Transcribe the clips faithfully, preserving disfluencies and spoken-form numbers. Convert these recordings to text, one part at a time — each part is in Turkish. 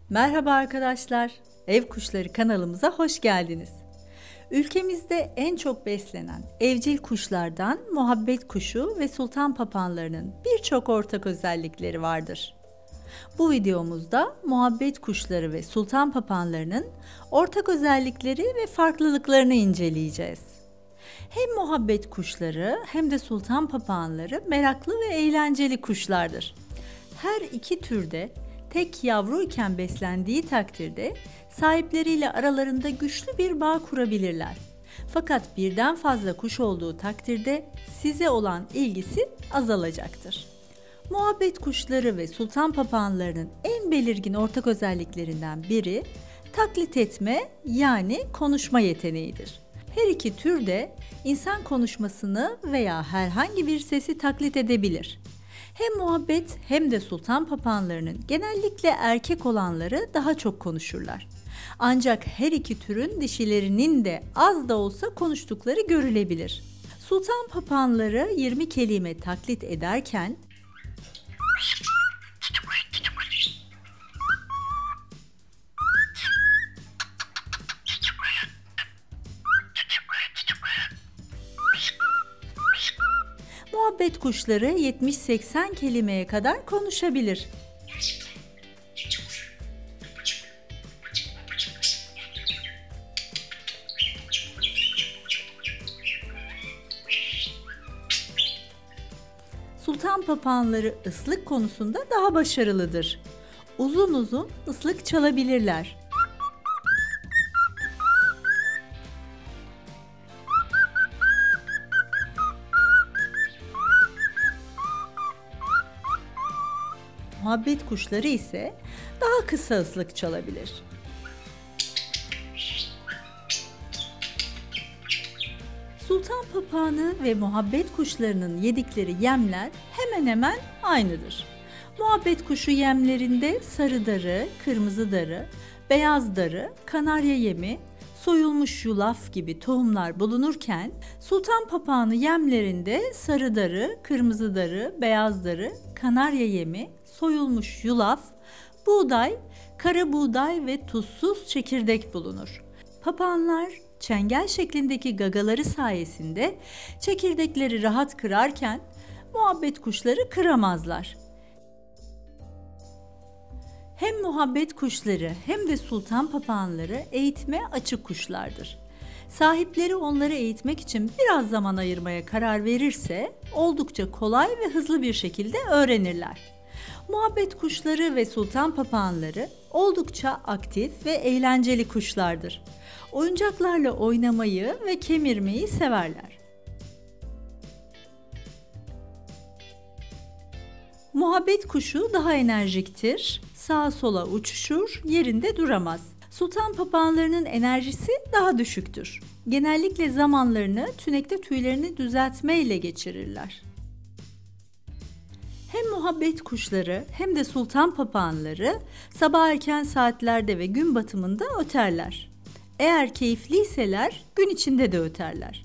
Merhaba arkadaşlar, Ev Kuşları kanalımıza hoş geldiniz. Ülkemizde en çok beslenen evcil kuşlardan muhabbet kuşu ve sultan papağanlarının birçok ortak özellikleri vardır. Bu videomuzda muhabbet kuşları ve sultan papağanlarının ortak özellikleri ve farklılıklarını inceleyeceğiz. Hem muhabbet kuşları hem de sultan papağanları meraklı ve eğlenceli kuşlardır. Her iki türde tek yavruyken beslendiği takdirde sahipleriyle aralarında güçlü bir bağ kurabilirler. Fakat birden fazla kuş olduğu takdirde size olan ilgisi azalacaktır. Muhabbet kuşları ve sultan papağanlarının en belirgin ortak özelliklerinden biri taklit etme yani konuşma yeteneğidir. Her iki tür de insan konuşmasını veya herhangi bir sesi taklit edebilir. Hem muhabbet hem de sultan papağanlarının genellikle erkek olanları daha çok konuşurlar. Ancak her iki türün dişilerinin de az da olsa konuştukları görülebilir. Sultan papağanları yirmi kelime taklit ederken muhabbet kuşları yetmiş seksen kelimeye kadar konuşabilir. Sultan papağanları ıslık konusunda daha başarılıdır. Uzun uzun ıslık çalabilirler. Muhabbet kuşları ise daha kısa ıslık çalabilir. Sultan papağanı ve muhabbet kuşlarının yedikleri yemler hemen hemen aynıdır. Muhabbet kuşu yemlerinde sarı darı, kırmızı darı, beyaz darı, kanarya yemi, soyulmuş yulaf gibi tohumlar bulunurken sultan papağanı yemlerinde sarı darı, kırmızı darı, beyaz darı, kanarya yemi, soyulmuş yulaf, buğday, kara buğday ve tuzsuz çekirdek bulunur. Papağanlar çengel şeklindeki gagaları sayesinde çekirdekleri rahat kırarken muhabbet kuşları kıramazlar. Hem muhabbet kuşları hem de sultan papağanları eğitime açık kuşlardır. Sahipleri onları eğitmek için biraz zaman ayırmaya karar verirse oldukça kolay ve hızlı bir şekilde öğrenirler. Muhabbet kuşları ve sultan papağanları oldukça aktif ve eğlenceli kuşlardır. Oyuncaklarla oynamayı ve kemirmeyi severler. Muhabbet kuşu daha enerjiktir, sağa sola uçuşur, yerinde duramaz. Sultan papağanlarının enerjisi daha düşüktür. Genellikle zamanlarını tünekte tüylerini düzeltmeyle geçirirler. Hem muhabbet kuşları hem de sultan papağanları sabah erken saatlerde ve gün batımında öterler. Eğer keyifliyseler gün içinde de öterler.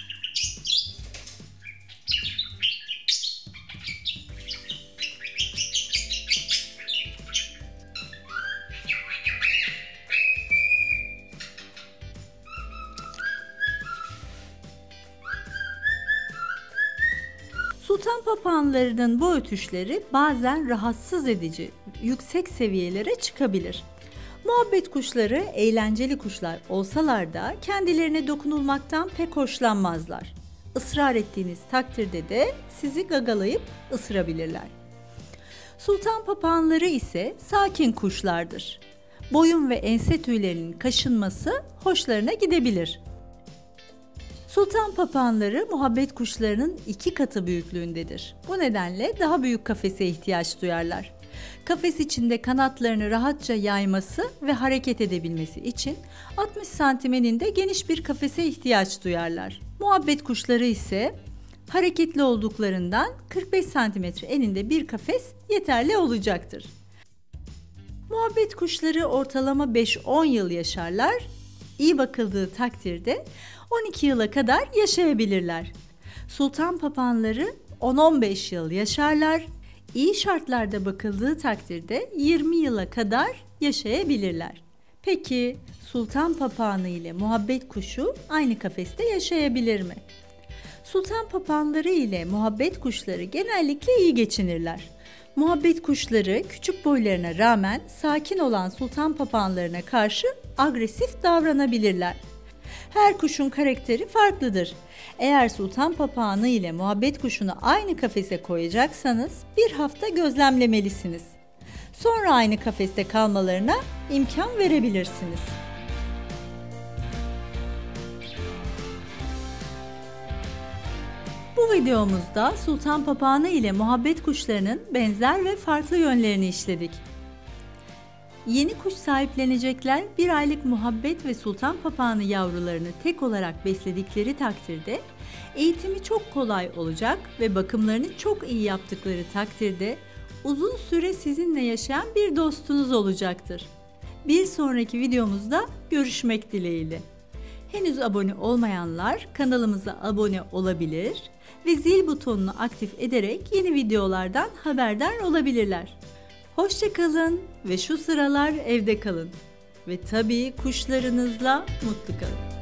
Sultan papağanlarının bu ötüşleri bazen rahatsız edici, yüksek seviyelere çıkabilir. Muhabbet kuşları eğlenceli kuşlar olsalar da kendilerine dokunulmaktan pek hoşlanmazlar. Israr ettiğiniz takdirde de sizi gagalayıp ısırabilirler. Sultan papağanları ise sakin kuşlardır. Boyun ve ense tüylerinin kaşınması hoşlarına gidebilir. Sultan papağanları muhabbet kuşlarının iki katı büyüklüğündedir. Bu nedenle daha büyük kafese ihtiyaç duyarlar. Kafes içinde kanatlarını rahatça yayması ve hareket edebilmesi için altmış santim eninde geniş bir kafese ihtiyaç duyarlar. Muhabbet kuşları ise hareketli olduklarından kırk beş santimetre eninde bir kafes yeterli olacaktır. Muhabbet kuşları ortalama beş on yıl yaşarlar. İyi bakıldığı takdirde on iki yıla kadar yaşayabilirler. Sultan papağanları on on beş yıl yaşarlar. İyi şartlarda bakıldığı takdirde yirmi yıla kadar yaşayabilirler. Peki sultan papağanı ile muhabbet kuşu aynı kafeste yaşayabilir mi? Sultan papağanları ile muhabbet kuşları genellikle iyi geçinirler. Muhabbet kuşları küçük boylarına rağmen sakin olan sultan papağanlarına karşı agresif davranabilirler. Her kuşun karakteri farklıdır. Eğer sultan papağanı ile muhabbet kuşunu aynı kafese koyacaksanız bir hafta gözlemlemelisiniz. Sonra aynı kafeste kalmalarına imkan verebilirsiniz. Bu videomuzda sultan papağanı ile muhabbet kuşlarının benzer ve farklı yönlerini işledik. Yeni kuş sahiplenecekler bir aylık muhabbet ve sultan papağanı yavrularını tek olarak besledikleri takdirde eğitimi çok kolay olacak ve bakımlarını çok iyi yaptıkları takdirde uzun süre sizinle yaşayan bir dostunuz olacaktır. Bir sonraki videomuzda görüşmek dileğiyle. Henüz abone olmayanlar kanalımıza abone olabilir ve zil butonunu aktif ederek yeni videolardan haberdar olabilirler. Hoşça kalın ve şu sıralar evde kalın. Ve tabii kuşlarınızla mutlu kalın.